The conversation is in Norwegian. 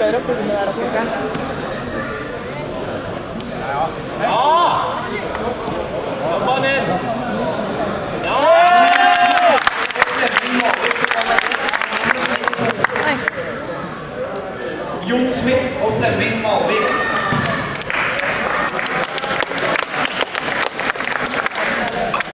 flere opp under der oppe, ser Ja! Jobba ned! Ja! Jon Smith og Flemming Malvik.